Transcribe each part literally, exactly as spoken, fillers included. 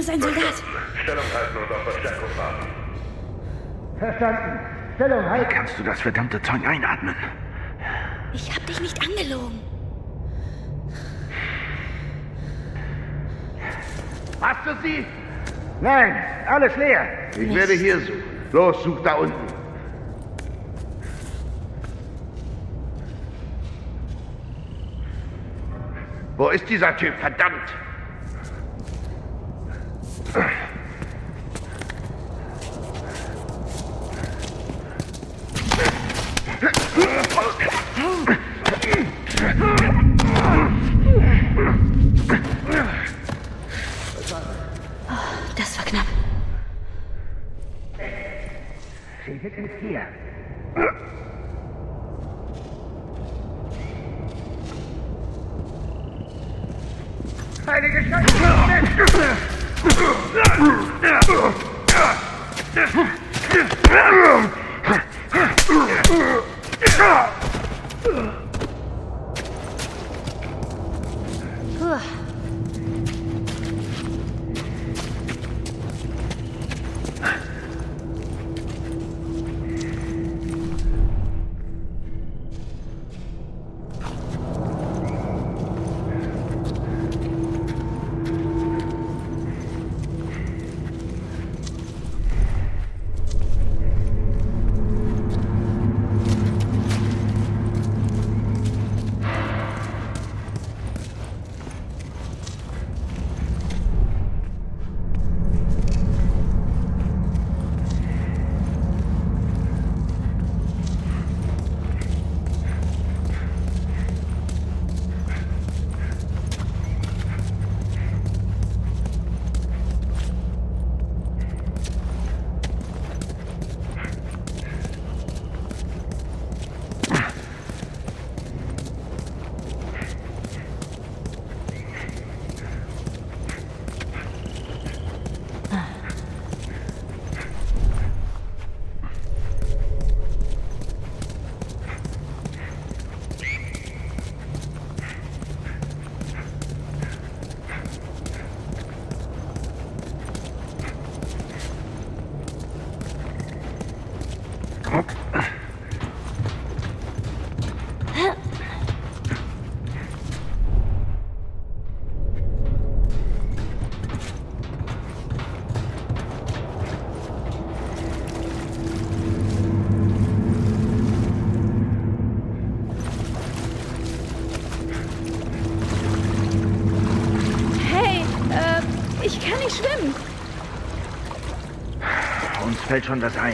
ist ein Soldat. Stellung halten und auf Verstärkung warten. Verstanden. Stellung halten. Wie kannst du das verdammte Zeug einatmen? Ich hab dich nicht angelogen. Hast du sie? Nein, alles leer. Ich Mist. werde hier suchen. Los, such da unten. Wo ist dieser Typ? Verdammt! Oh, das war knapp. Sie sind nicht hier. Heilige Scheiße! Puh. Uns fällt schon was ein.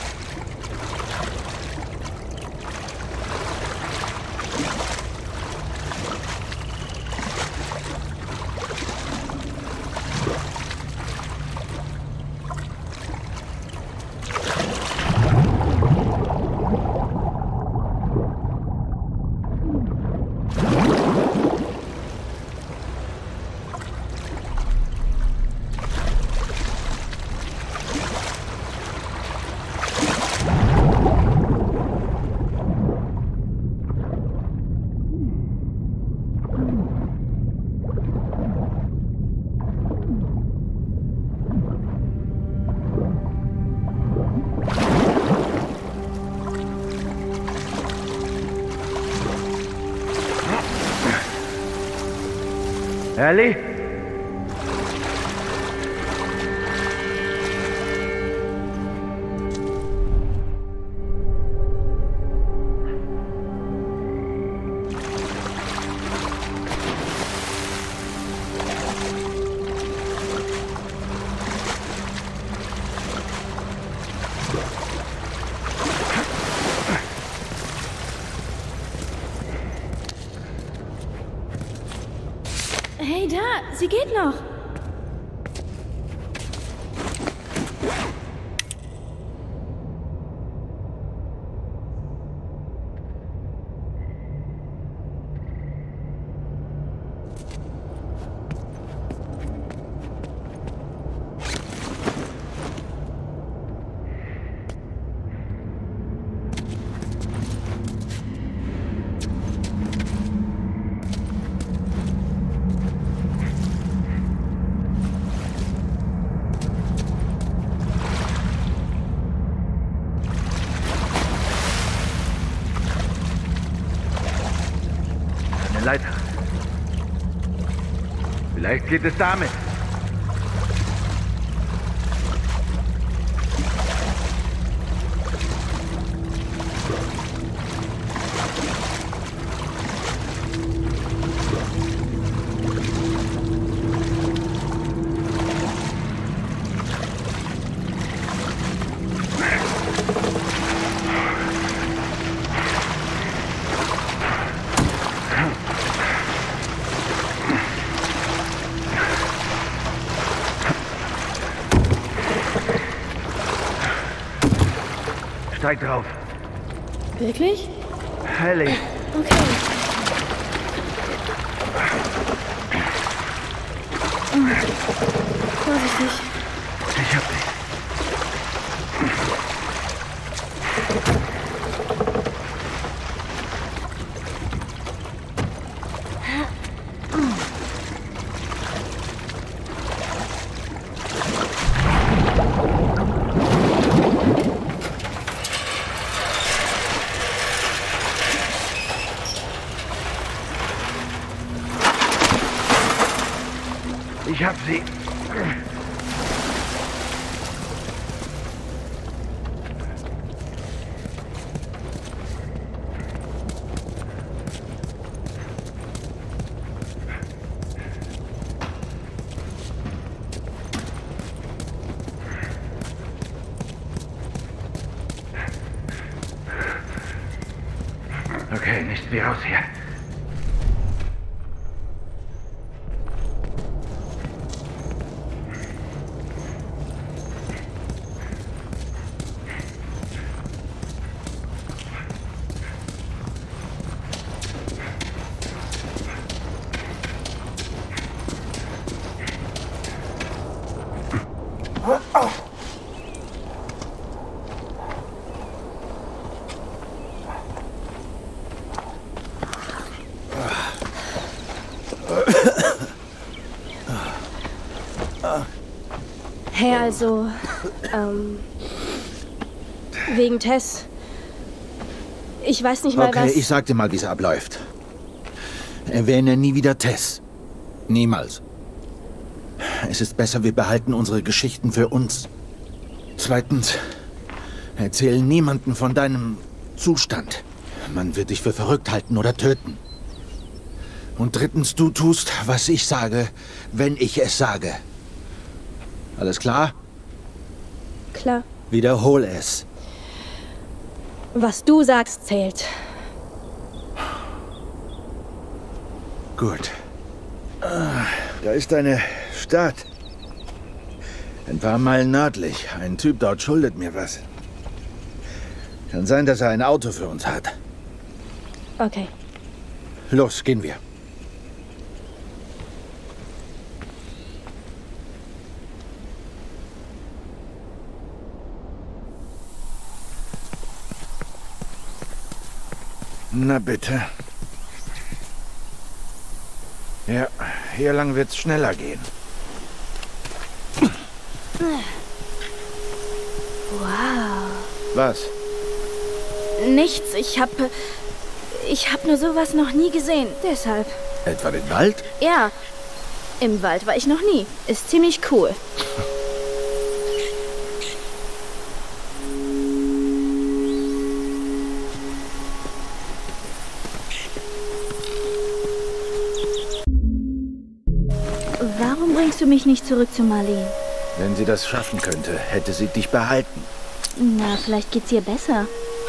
Ellie? Hey, da! Sie geht noch! Vielleicht geht es damit. Steig drauf. Wirklich? Ellie. Okay. Oh. Vorsichtig. Ich hab dich. Ich hab sie. Okay, nichts wie raus hier. Hey, also, ähm, wegen Tess. Ich weiß nicht mal, Okay, was... ich sag dir mal, wie es abläuft. Erwähne nie wieder Tess. Niemals. Es ist besser, wir behalten unsere Geschichten für uns. Zweitens, erzähl niemanden von deinem Zustand. Man wird dich für verrückt halten oder töten. Und drittens, du tust, was ich sage, wenn ich es sage. Alles klar? Klar. Wiederhol es. Was du sagst, zählt. Gut. Ah, da ist eine Stadt. Ein paar Meilen nördlich. Ein Typ dort schuldet mir was. Kann sein, dass er ein Auto für uns hat. Okay. Los, gehen wir. Na bitte. Ja, hier lang wird's schneller gehen. Wow. Was? Nichts. Ich hab... Ich hab nur sowas noch nie gesehen. Deshalb. Etwa den Wald? Ja. Im Wald war ich noch nie. Ist ziemlich cool. Warum bringst du mich nicht zurück zu Marlene? Wenn sie das schaffen könnte, hätte sie dich behalten. Na, vielleicht geht's ihr besser.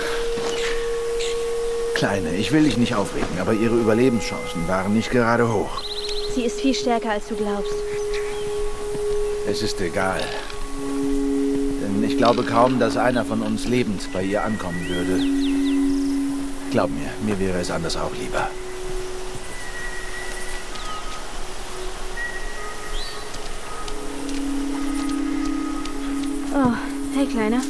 Kleine, ich will dich nicht aufregen, aber ihre Überlebenschancen waren nicht gerade hoch. Sie ist viel stärker, als du glaubst. Es ist egal. Denn ich glaube kaum, dass einer von uns lebend bei ihr ankommen würde. Glaub mir, mir wäre es anders auch lieber. Oh, hey, Kleiner.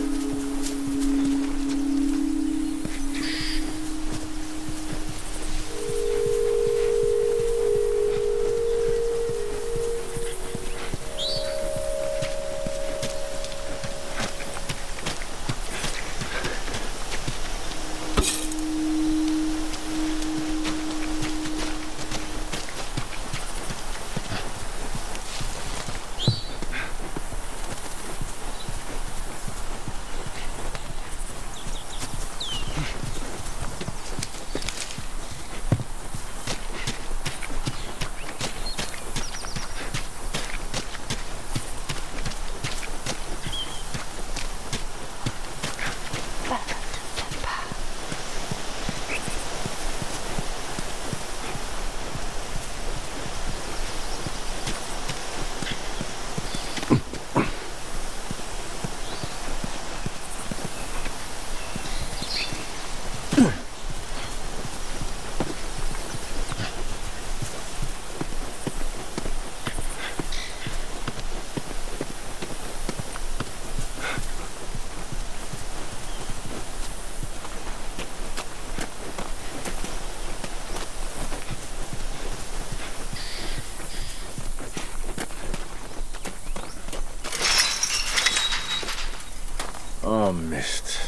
Oh, Mist.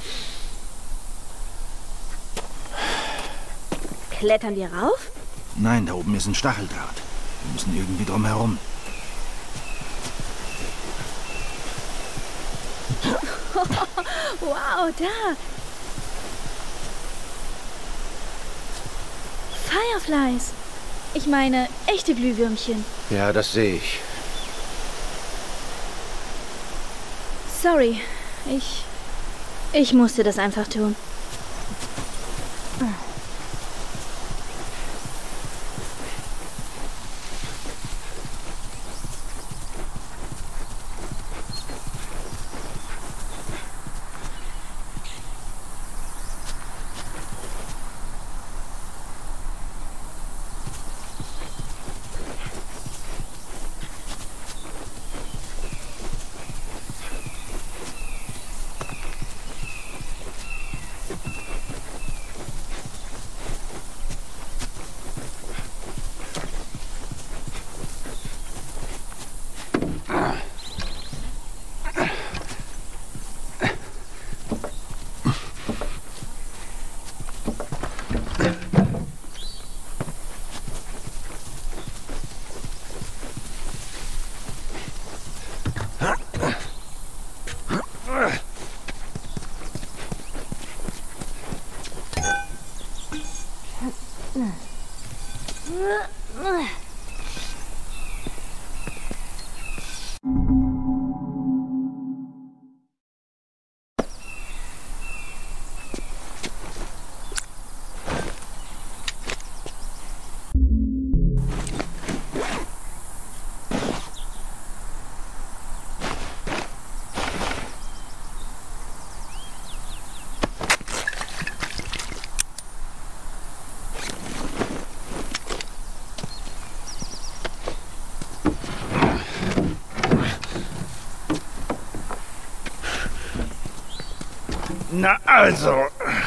Klettern wir rauf? Nein, da oben ist ein Stacheldraht. Wir müssen irgendwie drum herum. Wow, da. Fireflies. Ich meine, echte Glühwürmchen. Ja, das sehe ich. Sorry, ich... Ich musste das einfach tun. Na also.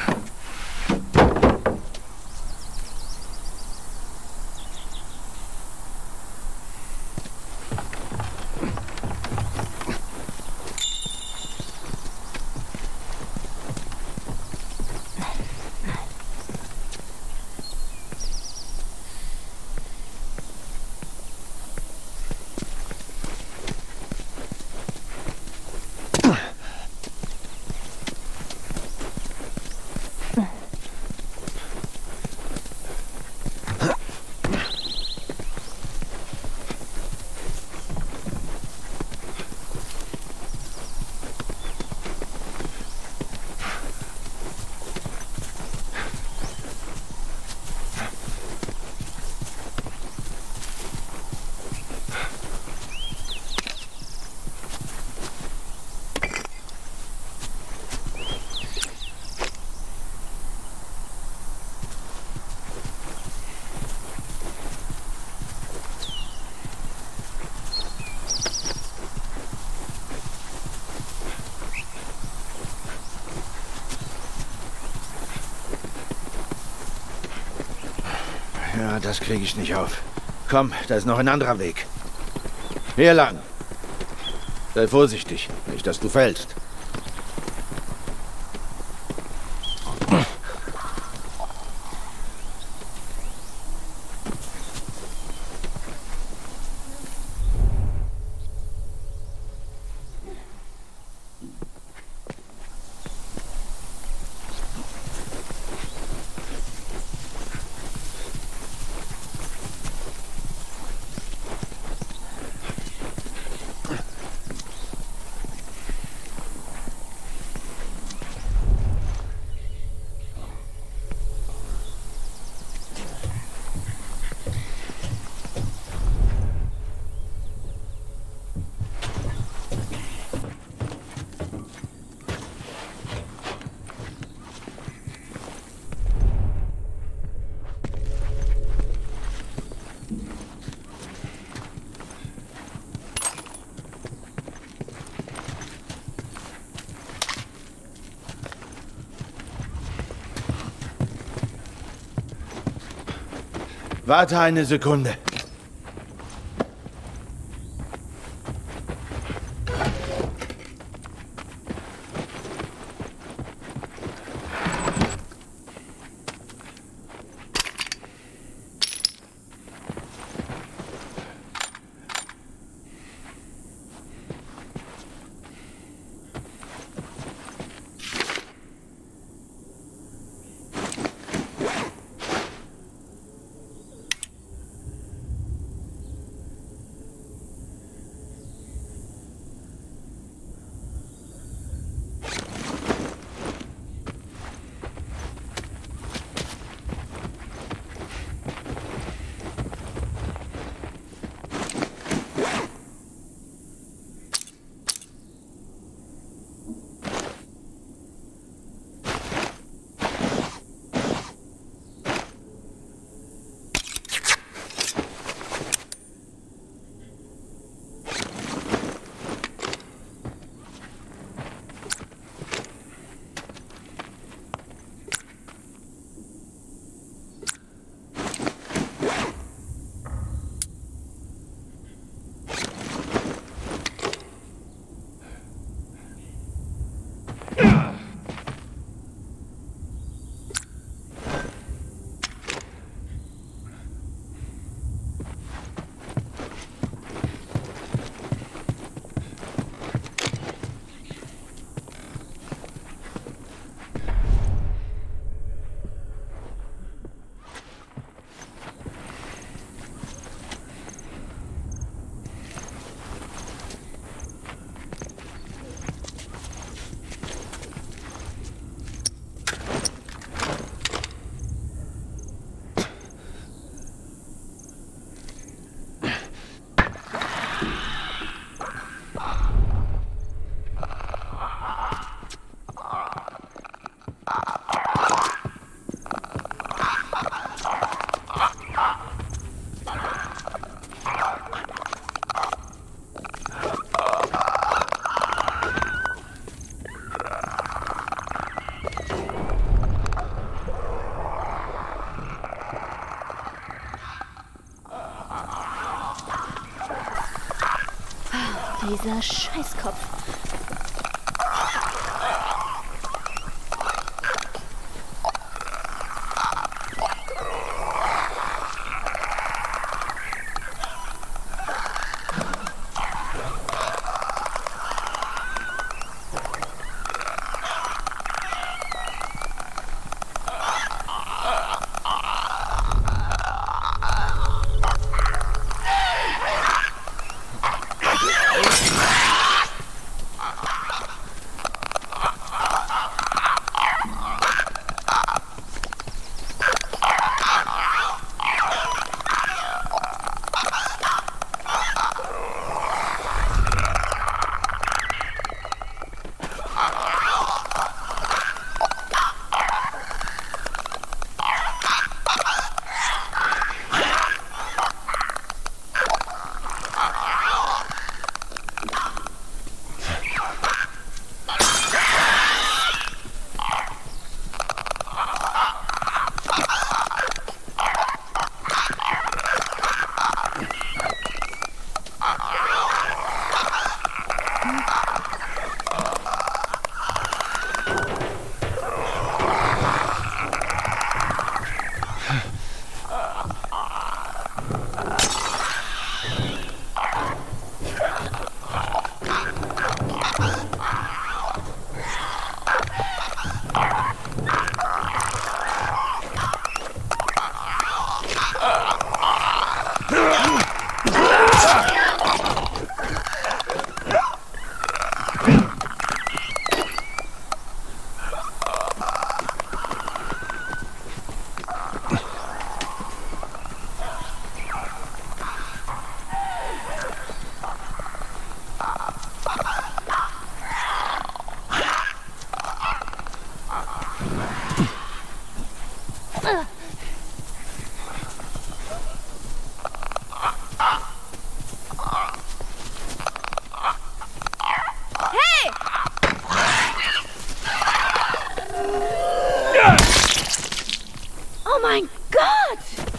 Ja, das kriege ich nicht auf. Komm, da ist noch ein anderer Weg. Hier lang. Sei vorsichtig, nicht, dass du fällst. Warte eine Sekunde. Dieser Scheißkopf. Oh mein Gott!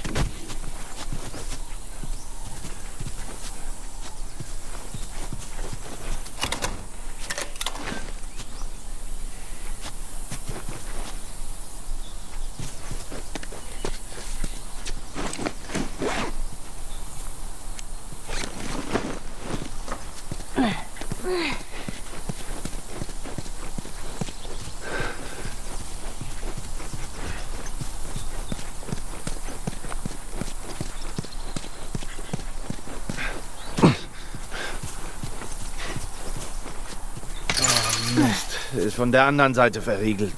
Ist von der anderen Seite verriegelt.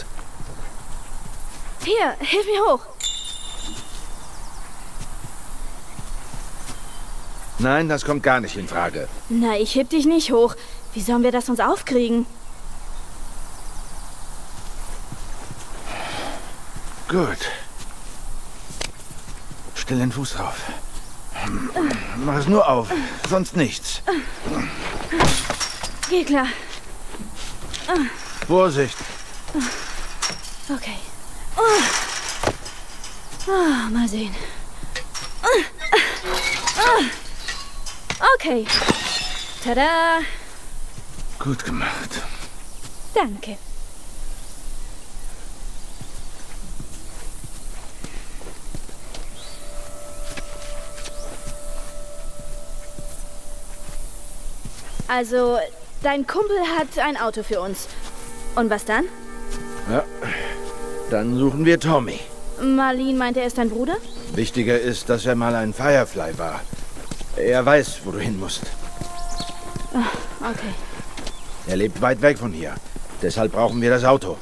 Hier, hilf mir hoch. Nein, das kommt gar nicht in Frage. Na, ich heb dich nicht hoch. Wie sollen wir das uns aufkriegen? Gut. Stell den Fuß drauf. Mach es nur auf, sonst nichts. Geh klar. Vorsicht. Okay. Oh. Oh, mal sehen. Okay. Tada. Gut gemacht. Danke. Also, dein Kumpel hat ein Auto für uns. Und was dann? Ja, dann suchen wir Tommy. Marlene meint, er ist dein Bruder? Wichtiger ist, dass er mal ein Firefly war. Er weiß, wo du hin musst. Okay. Er lebt weit weg von hier. Deshalb brauchen wir das Auto.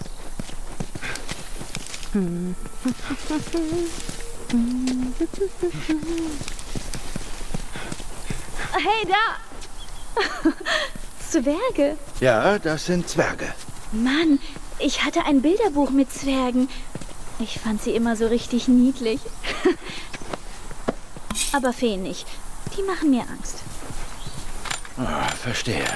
Hey, da! Zwerge. Ja, das sind Zwerge. Mann, ich hatte ein Bilderbuch mit Zwergen. Ich fand sie immer so richtig niedlich. Aber Feen nicht. Die machen mir Angst. Oh, verstehe.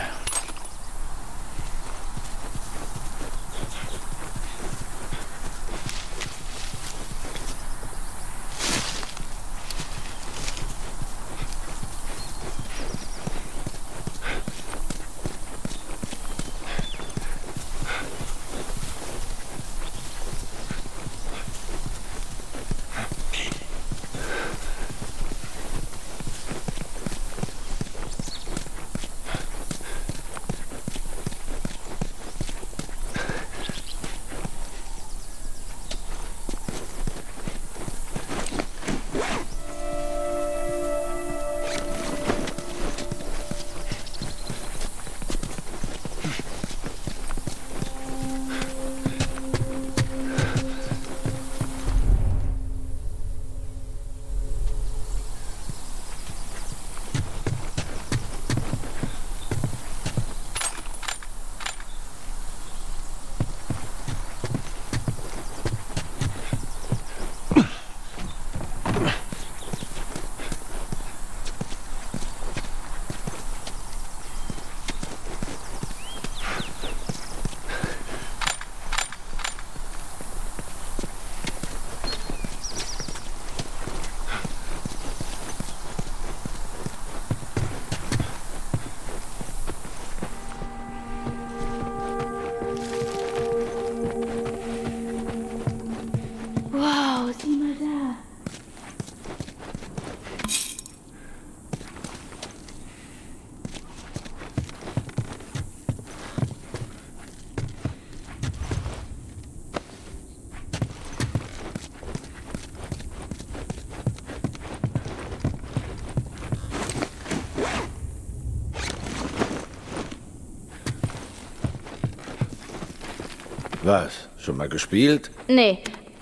Was? Schon mal gespielt? Nee.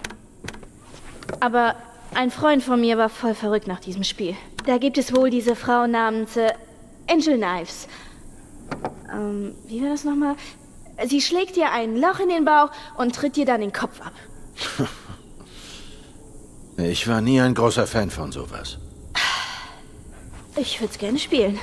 Aber ein Freund von mir war voll verrückt nach diesem Spiel. Da gibt es wohl diese Frau namens äh, Angel Knives. Ähm, wie war das nochmal? Sie schlägt dir ein Loch in den Bauch und tritt dir dann den Kopf ab. Ich war nie ein großer Fan von sowas. Ich würde es gerne spielen.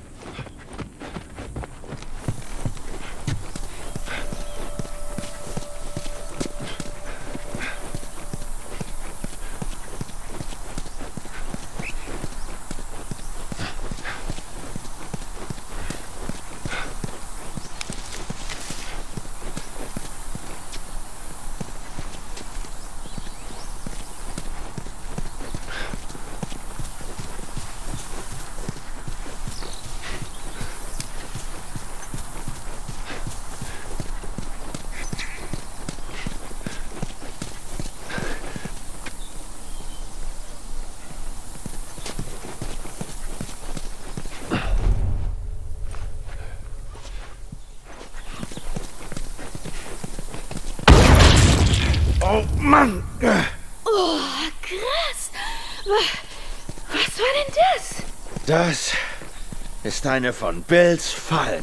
Oh, Mann! Oh, krass! Was war denn das? Das ist eine von Bills Fallen.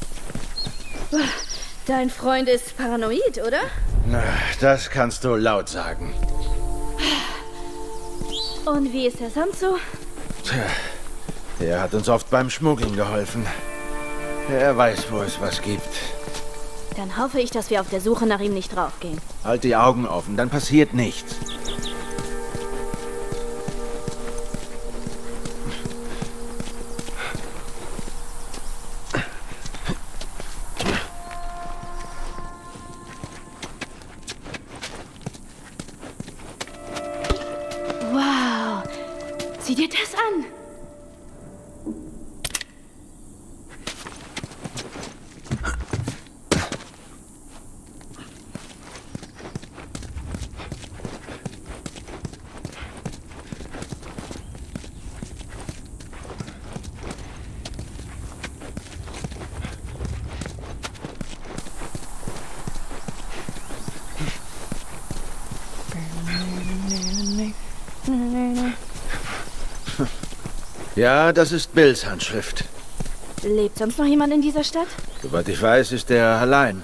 Dein Freund ist paranoid, oder? Na, das kannst du laut sagen. Und wie ist er sonst so? Tja, er hat uns oft beim Schmuggeln geholfen. Er weiß, wo es was gibt. Dann hoffe ich, dass wir auf der Suche nach ihm nicht draufgehen. Halt die Augen offen, dann passiert nichts. Wow! Sieh dir das an! Ja, das ist Bills Handschrift. Lebt sonst noch jemand in dieser Stadt? Soweit ich weiß, ist er allein.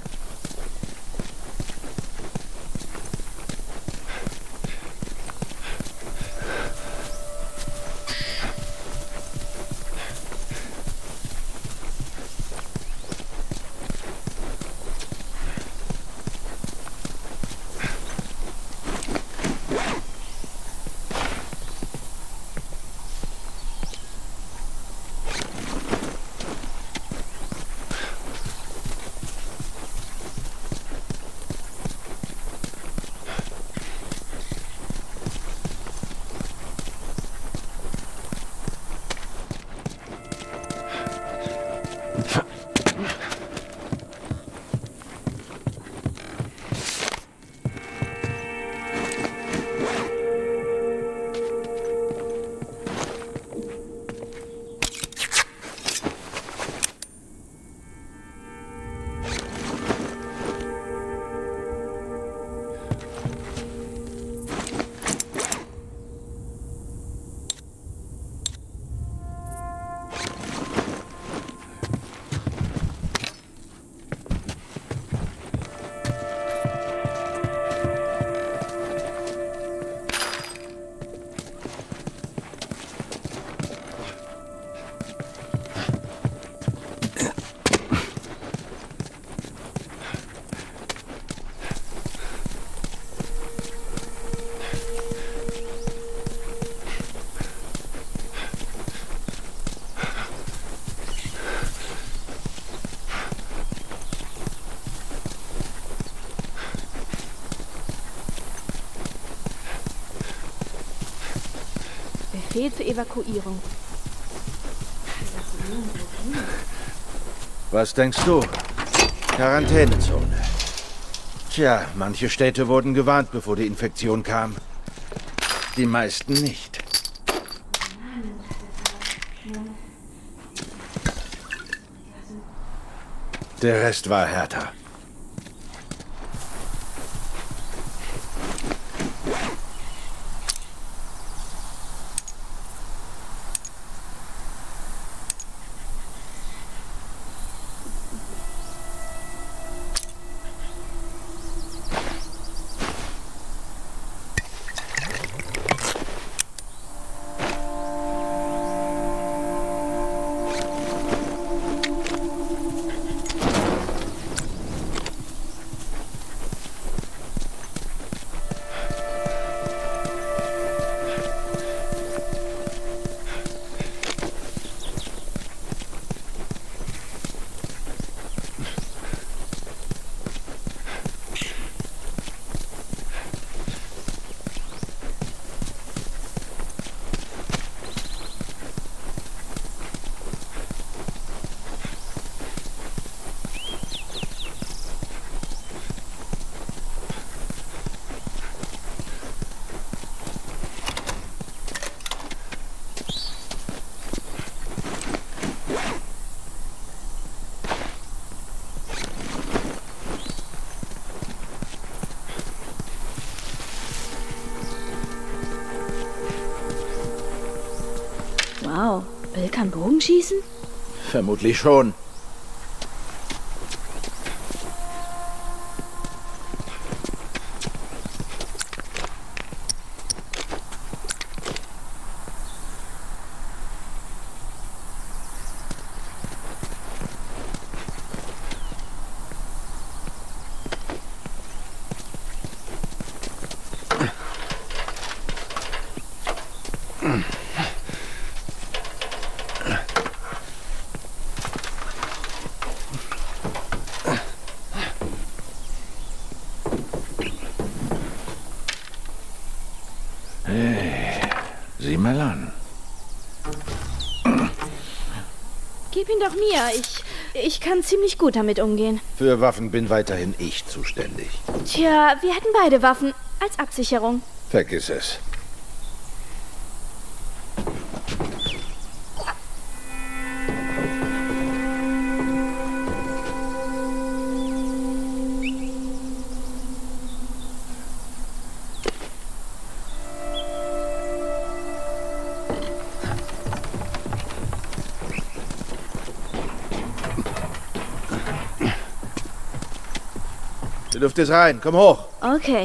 Befehl zur Evakuierung. Was denkst du? Quarantänezone. Tja, manche Städte wurden gewarnt, bevor die Infektion kam. Die meisten nicht. Der Rest war härter. Wow, Bill kann Bogenschießen? Vermutlich schon. Hey, sieh mal an. Gib ihn doch mir. Ich, ich kann ziemlich gut damit umgehen. Für Waffen bin weiterhin ich zuständig. Tja, wir hätten beide Waffen als Absicherung. Vergiss es. Du dürftest rein. Komm hoch. Okay.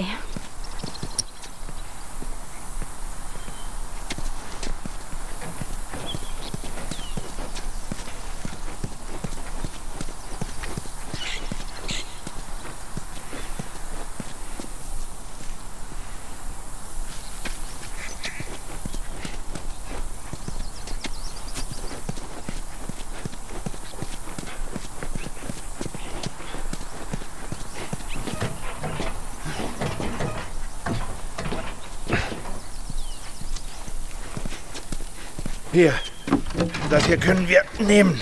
Hier. Das hier können wir nehmen.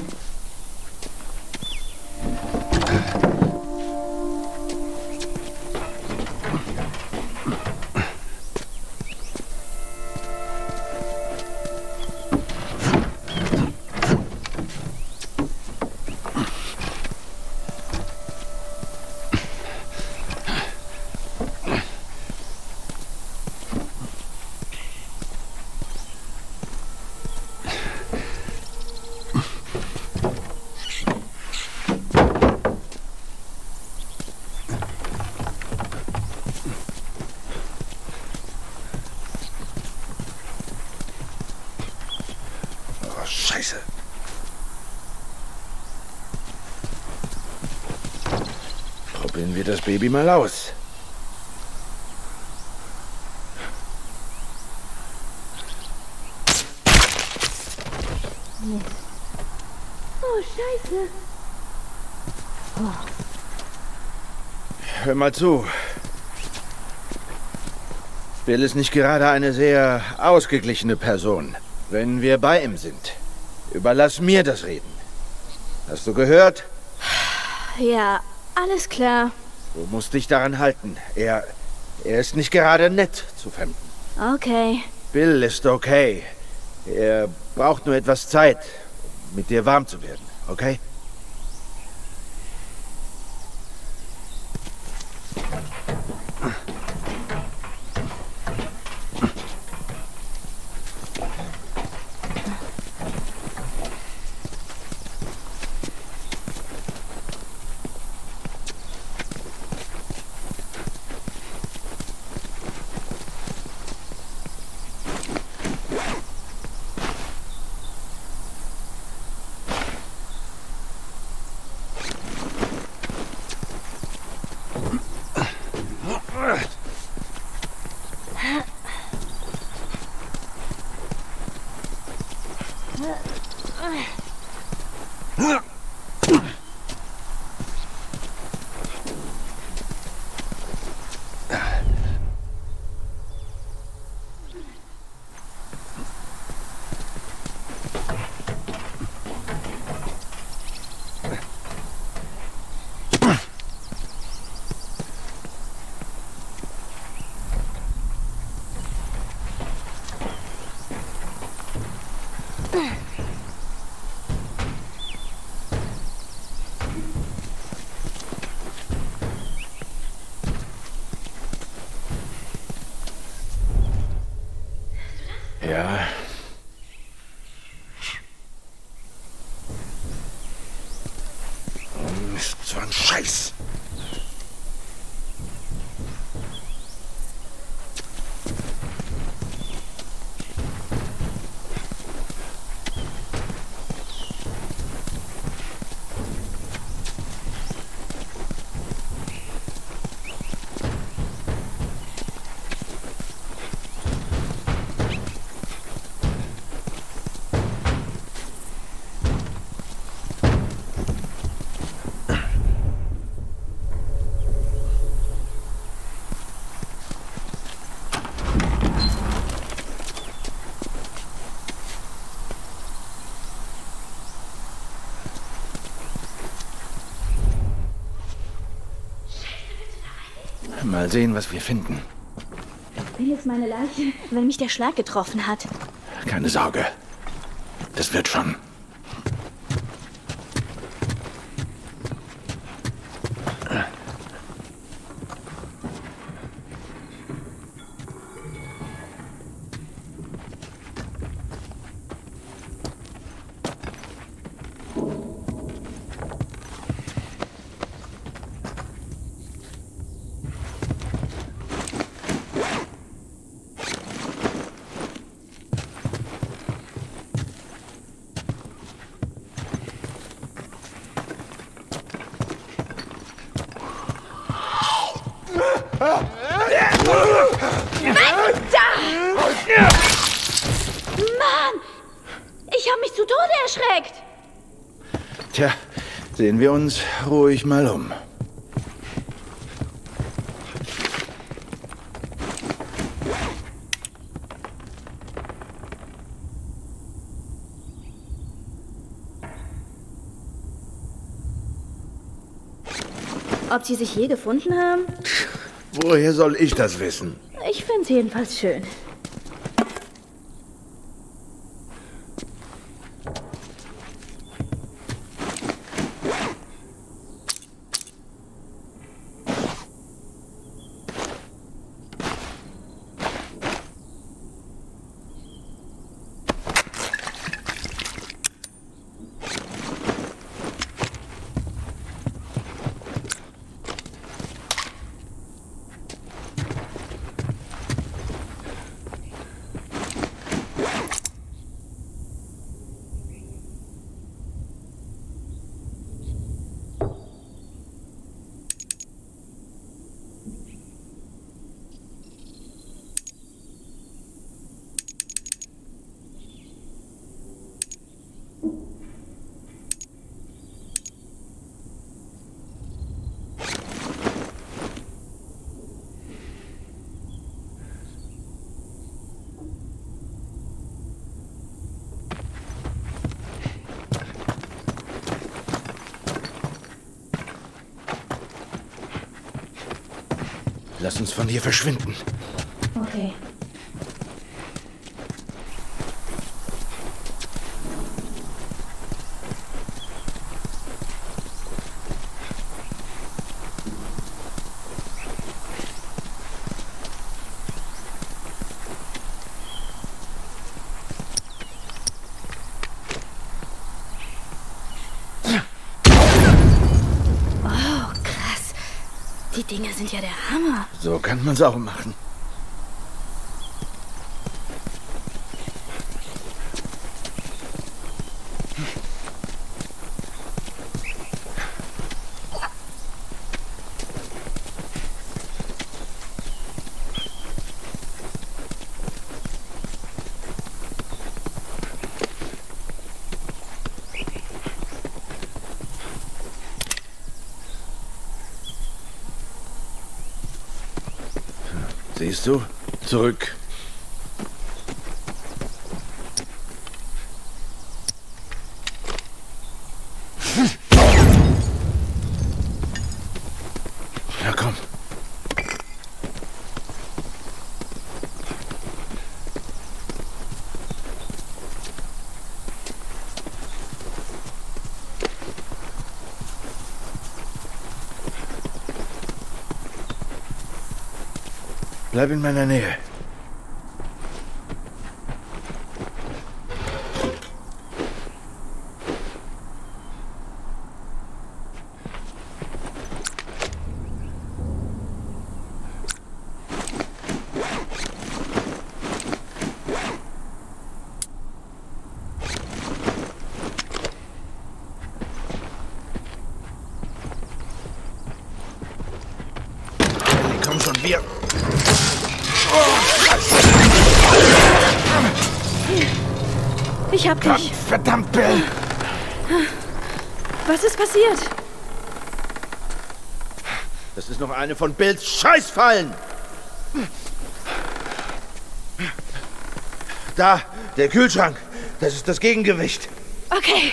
Scheiße. Probieren wir das Baby mal aus. Oh, Scheiße. Oh. Hör mal zu. Bill ist nicht gerade eine sehr ausgeglichene Person. Wenn wir bei ihm sind, überlass mir das Reden. Hast du gehört? Ja, alles klar. Du musst dich daran halten. Er, er ist nicht gerade nett zu Fremden. Okay. Bill ist okay. Er braucht nur etwas Zeit, um mit dir warm zu werden, okay? Ja. Was war ein Scheiß? Mal sehen, was wir finden. Ich will jetzt meine Leiche, wenn mich der Schlag getroffen hat. Keine Sorge. Das wird schon. Mann! Ich habe mich zu Tode erschreckt! Tja, sehen wir uns ruhig mal um. Ob sie sich je gefunden haben? Woher soll ich das wissen? Ich finde es jedenfalls schön. Lass uns von hier verschwinden. Okay. Die Dinger sind ja der Hammer. So kann man's auch machen. Siehst du? Zurück. Na komm. Bleib in meiner Nähe. wir... Ich hab dich. Verdammt, Bill! Was ist passiert? Das ist noch eine von Bills Scheißfallen! Da, der Kühlschrank. Das ist das Gegengewicht. Okay.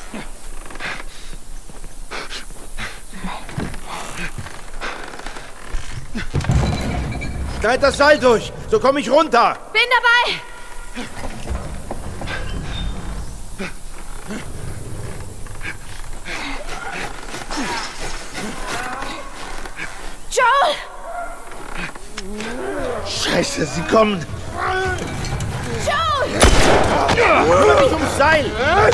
Schneid das Seil durch, so komme ich runter. Bin dabei. Joel! Scheiße, sie kommen. Joel! Hör mich ums Seil.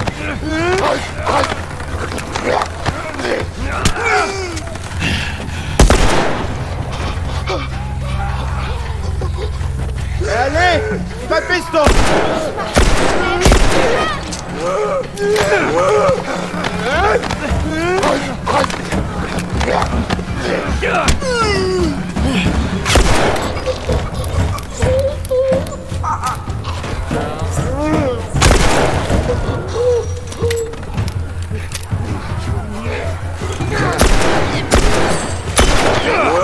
Ellie, was bist du?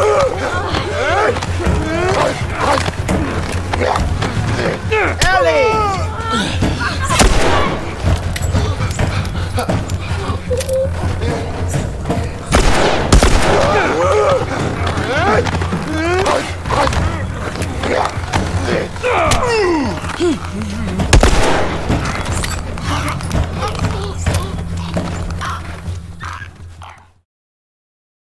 Ellie!